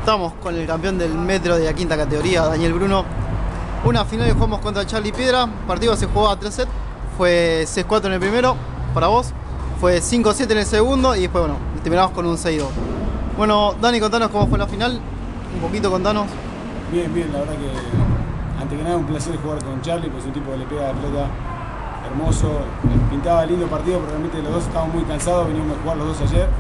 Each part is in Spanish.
Estamos con el campeón del metro de la quinta categoría, Daniel Bruno. Una final que jugamos contra Charlie Piedra. El partido se jugó a 3 sets. Fue 6-4 en el primero, para vos. Fue 5-7 en el segundo y después, bueno, terminamos con un 6-2. Bueno, Dani, contanos cómo fue la final. Un poquito, contanos. Bien, la verdad que antes que nada un placer jugar con Charlie, pues es un tipo que le pega la pelota hermoso. Pintaba lindo partido, pero realmente los dos estaban muy cansados, veníamos a jugar los dos ayer.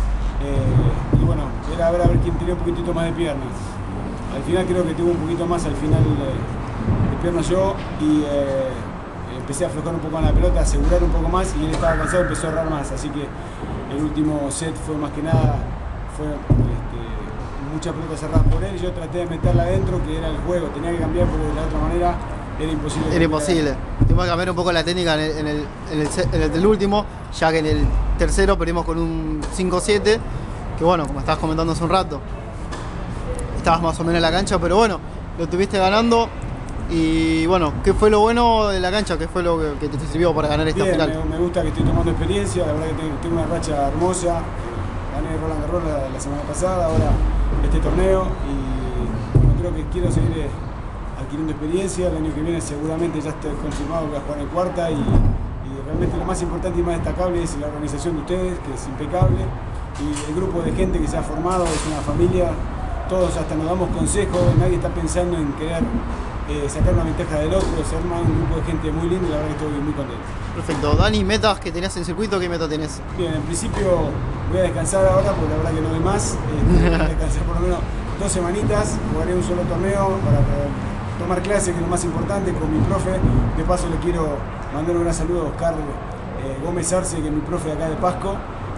Y bueno, era a ver quién tenía un poquitito más de piernas. Al final creo que tuvo un poquito más al final de piernas yo y empecé a aflojar un poco en la pelota, a asegurar un poco más y él estaba cansado y empezó a errar más. Así que el último set fue más que nada, fue mucha pelota cerrada por él. Yo traté de meterla adentro, que era el juego, tenía que cambiar porque de la otra manera era imposible. Era imposible. Tuvimos que cambiar un poco la técnica en el del último, ya que en el tercero perdimos con un 5-7, que bueno, como estabas comentando hace un rato, estabas más o menos en la cancha, pero bueno, lo tuviste ganando. Y bueno, ¿qué fue lo bueno de la cancha? ¿Qué fue lo que te sirvió para ganar esta final? Me gusta que estoy tomando experiencia, la verdad que tengo una racha hermosa. Gané Roland Garros la semana pasada, ahora este torneo y bueno, creo que quiero seguir adquiriendo experiencia. El año que viene seguramente ya estoy confirmado que voy a jugar en cuarta y realmente lo más importante y más destacable es la organización de ustedes, que es impecable, y el grupo de gente que se ha formado, es una familia, todos hasta nos damos consejos, nadie está pensando en querer sacar una ventaja del otro, se arma un grupo de gente muy lindo y la verdad que estoy muy contento. Perfecto. Dani, metas que tenías en circuito, ¿qué meta tenés? Bien, en principio voy a descansar ahora porque la verdad que no doy más, voy a descansar por lo menos 2 semanitas, jugaré un solo torneo para tomar clases, que es lo más importante, con mi profe. De paso le quiero mandar un gran saludo a Oscar Gómez Arce, que es mi profe acá de Pasco,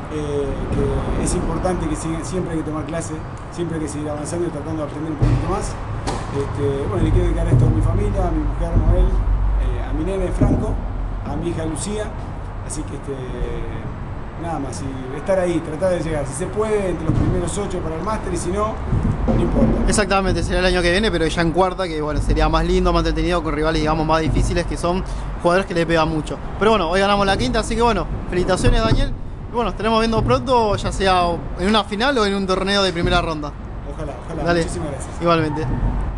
que es importante que siempre hay que tomar clase, siempre hay que seguir avanzando y tratando de aprender un poquito más. Bueno, le quiero dedicar esto a mi familia, a mi mujer Noel, a mi nene Franco, a mi hija Lucía, así que nada más, y estar ahí, tratar de llegar, si se puede, entre los primeros 8 para el máster y si no, no importa. Exactamente, será el año que viene, pero ya en cuarta, que bueno, sería más lindo, más entretenido, con rivales digamos más difíciles, que son jugadores que le pegan mucho. Pero bueno, hoy ganamos la quinta, así que bueno, felicitaciones Daniel, y bueno, estaremos viendo pronto, ya sea en una final o en un torneo de primera ronda. Ojalá, Dale. Muchísimas gracias. Igualmente.